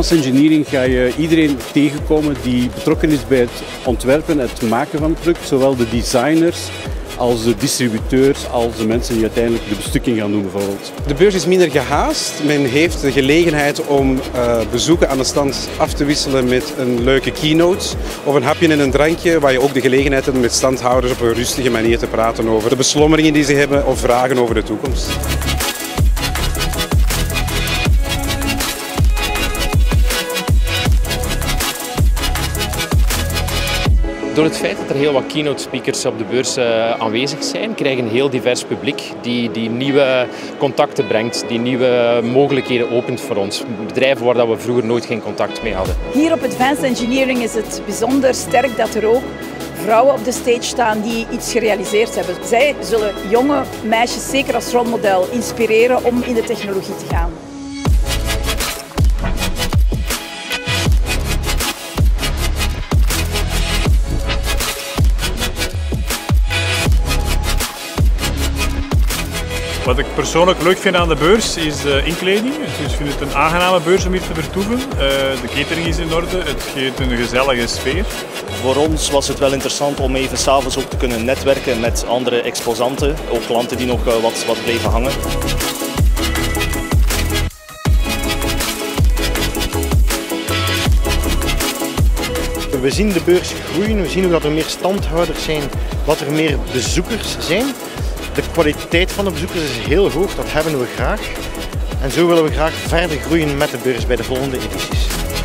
Advanced Engineering ga je iedereen tegenkomen die betrokken is bij het ontwerpen en het maken van het product. Zowel de designers als de distributeurs, als de mensen die uiteindelijk de bestukking gaan doen bijvoorbeeld. De beurs is minder gehaast. Men heeft de gelegenheid om bezoeken aan de stand af te wisselen met een leuke keynote of een hapje en een drankje, waar je ook de gelegenheid hebt om met standhouders op een rustige manier te praten over de beslommeringen die ze hebben of vragen over de toekomst. Door het feit dat er heel wat keynote speakers op de beurs aanwezig zijn, krijgen een heel divers publiek die nieuwe contacten brengt, die nieuwe mogelijkheden opent voor ons. Bedrijven waar we vroeger nooit geen contact mee hadden. Hier op Advanced Engineering is het bijzonder sterk dat er ook vrouwen op de stage staan die iets gerealiseerd hebben. Zij zullen jonge meisjes zeker als rolmodel inspireren om in de technologie te gaan. Wat ik persoonlijk leuk vind aan de beurs is de inkleding. Dus ik vind het een aangename beurs om hier te vertoeven. De catering is in orde, het geeft een gezellige sfeer. Voor ons was het wel interessant om even 's avonds ook te kunnen netwerken met andere exposanten. Ook klanten die nog wat bleven hangen. We zien de beurs groeien, we zien ook dat er meer standhouders zijn, dat er meer bezoekers zijn. De kwaliteit van de bezoekers is heel hoog, dat hebben we graag. En zo willen we graag verder groeien met de beurs bij de volgende edities.